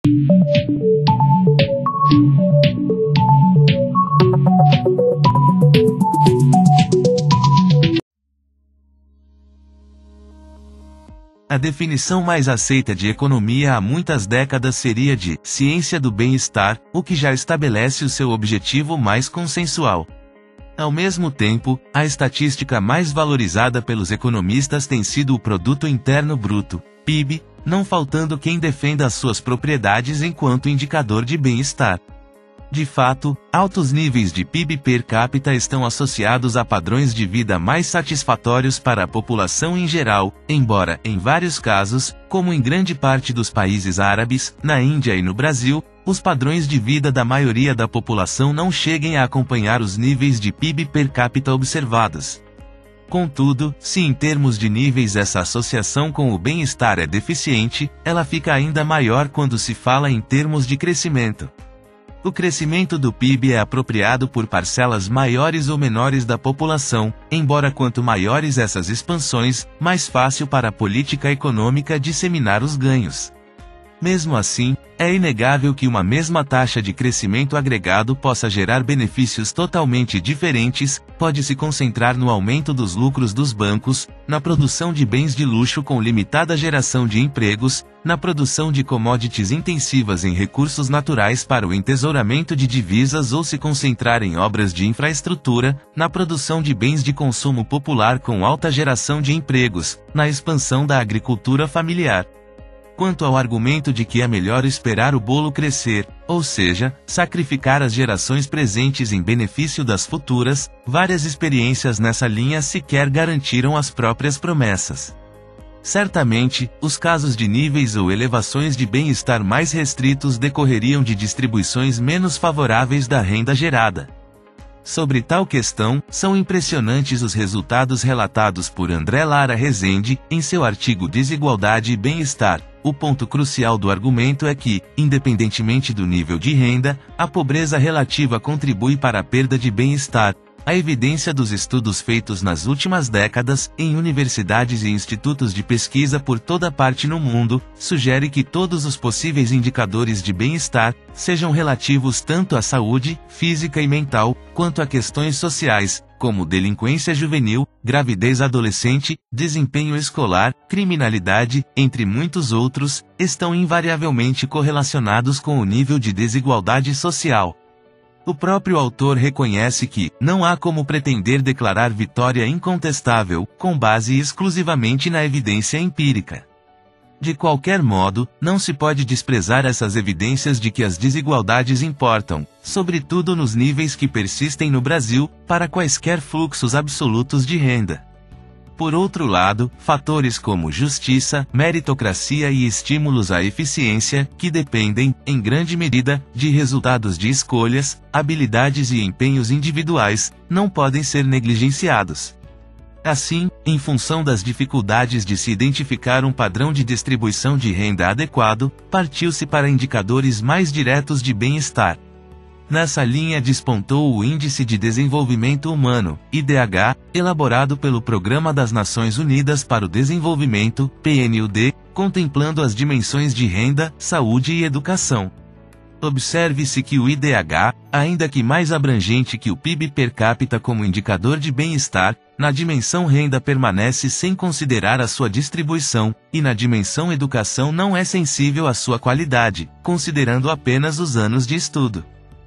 A definição mais aceita de economia há muitas décadas seria de ciência do bem-estar, o que já estabelece o seu objetivo mais consensual. Ao mesmo tempo, a estatística mais valorizada pelos economistas tem sido o Produto Interno Bruto, PIB, não faltando quem defenda as suas propriedades enquanto indicador de bem-estar. De fato, altos níveis de PIB per capita estão associados a padrões de vida mais satisfatórios para a população em geral, embora, em vários casos, como em grande parte dos países árabes, na Índia e no Brasil, os padrões de vida da maioria da população não cheguem a acompanhar os níveis de PIB per capita observados. Contudo, se em termos de níveis essa associação com o bem-estar é deficiente, ela fica ainda maior quando se fala em termos de crescimento. O crescimento do PIB é apropriado por parcelas maiores ou menores da população, embora quanto maiores essas expansões, mais fácil para a política econômica disseminar os ganhos. Mesmo assim, é inegável que uma mesma taxa de crescimento agregado possa gerar benefícios totalmente diferentes, pode se concentrar no aumento dos lucros dos bancos, na produção de bens de luxo com limitada geração de empregos, na produção de commodities intensivas em recursos naturais para o entesouramento de divisas ou se concentrar em obras de infraestrutura, na produção de bens de consumo popular com alta geração de empregos, na expansão da agricultura familiar. Quanto ao argumento de que é melhor esperar o bolo crescer, ou seja, sacrificar as gerações presentes em benefício das futuras, várias experiências nessa linha sequer garantiram as próprias promessas. Certamente, os casos de níveis ou elevações de bem-estar mais restritos decorreriam de distribuições menos favoráveis da renda gerada. Sobre tal questão, são impressionantes os resultados relatados por André Lara Rezende, em seu artigo Desigualdade e Bem-Estar. O ponto crucial do argumento é que, independentemente do nível de renda, a pobreza relativa contribui para a perda de bem-estar. A evidência dos estudos feitos nas últimas décadas, em universidades e institutos de pesquisa por toda parte no mundo, sugere que todos os possíveis indicadores de bem-estar, sejam relativos tanto à saúde, física e mental, quanto a questões sociais, como delinquência juvenil, gravidez adolescente, desempenho escolar, criminalidade, entre muitos outros, estão invariavelmente correlacionados com o nível de desigualdade social. O próprio autor reconhece que não há como pretender declarar vitória incontestável, com base exclusivamente na evidência empírica. De qualquer modo, não se pode desprezar essas evidências de que as desigualdades importam, sobretudo nos níveis que persistem no Brasil, para quaisquer fluxos absolutos de renda. Por outro lado, fatores como justiça, meritocracia e estímulos à eficiência, que dependem, em grande medida, de resultados de escolhas, habilidades e empenhos individuais, não podem ser negligenciados. Assim, em função das dificuldades de se identificar um padrão de distribuição de renda adequado, partiu-se para indicadores mais diretos de bem-estar. Nessa linha despontou o Índice de Desenvolvimento Humano, IDH, elaborado pelo Programa das Nações Unidas para o Desenvolvimento, PNUD, contemplando as dimensões de renda, saúde e educação. Observe-se que o IDH, ainda que mais abrangente que o PIB per capita como indicador de bem-estar, na dimensão renda permanece sem considerar a sua distribuição, e na dimensão educação não é sensível à sua qualidade, considerando apenas os anos de estudo.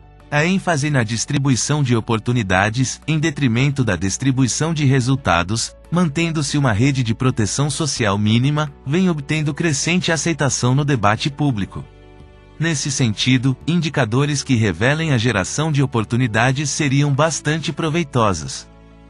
A ênfase na distribuição de oportunidades, em detrimento da distribuição de resultados, mantendo-se uma rede de proteção social mínima, vem obtendo crescente aceitação no debate público. Nesse sentido, indicadores que revelem a geração de oportunidades seriam bastante proveitosos.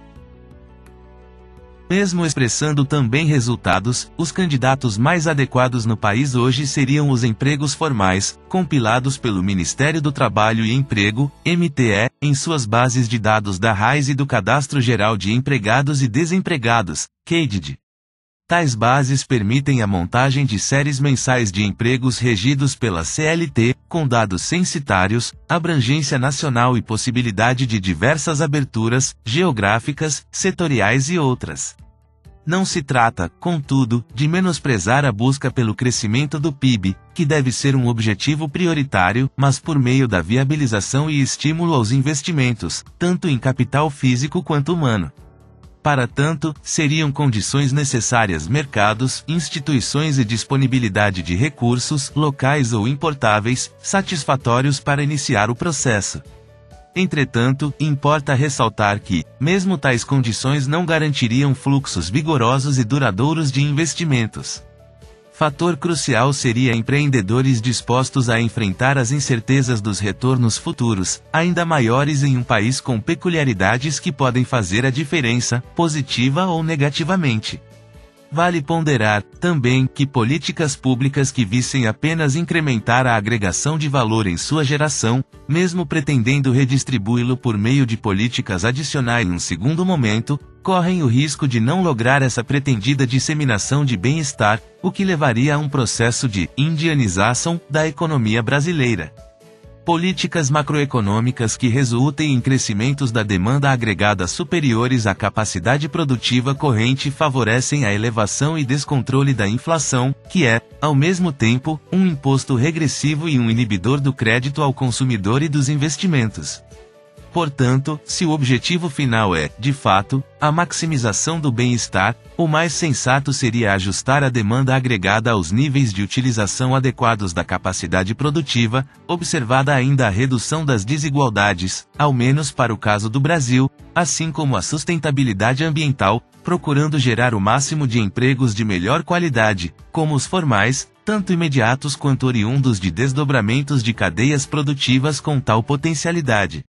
Mesmo expressando também resultados, os candidatos mais adequados no país hoje seriam os empregos formais, compilados pelo Ministério do Trabalho e Emprego, MTE, em suas bases de dados da RAIS e do Cadastro Geral de Empregados e Desempregados, CADED. Tais bases permitem a montagem de séries mensais de empregos regidos pela CLT, com dados censitários, abrangência nacional e possibilidade de diversas aberturas, geográficas, setoriais e outras. Não se trata, contudo, de menosprezar a busca pelo crescimento do PIB, que deve ser um objetivo prioritário, mas por meio da viabilização e estímulo aos investimentos, tanto em capital físico quanto humano. Para tanto, seriam condições necessárias mercados, instituições e disponibilidade de recursos, locais ou importáveis, satisfatórios para iniciar o processo. Entretanto, importa ressaltar que, mesmo tais condições não garantiriam fluxos vigorosos e duradouros de investimentos. Fator crucial seria empreendedores dispostos a enfrentar as incertezas dos retornos futuros, ainda maiores em um país com peculiaridades que podem fazer a diferença, positiva ou negativamente. Vale ponderar, também, que políticas públicas que vissem apenas incrementar a agregação de valor em sua geração, mesmo pretendendo redistribuí-lo por meio de políticas adicionais em um segundo momento, correm o risco de não lograr essa pretendida disseminação de bem-estar, o que levaria a um processo de indianização da economia brasileira. Políticas macroeconômicas que resultem em crescimentos da demanda agregada superiores à capacidade produtiva corrente favorecem a elevação e descontrole da inflação, que é, ao mesmo tempo, um imposto regressivo e um inibidor do crédito ao consumidor e dos investimentos. Portanto, se o objetivo final é, de fato, a maximização do bem-estar, o mais sensato seria ajustar a demanda agregada aos níveis de utilização adequados da capacidade produtiva, observada ainda a redução das desigualdades, ao menos para o caso do Brasil, assim como a sustentabilidade ambiental, procurando gerar o máximo de empregos de melhor qualidade, como os formais, tanto imediatos quanto oriundos de desdobramentos de cadeias produtivas com tal potencialidade.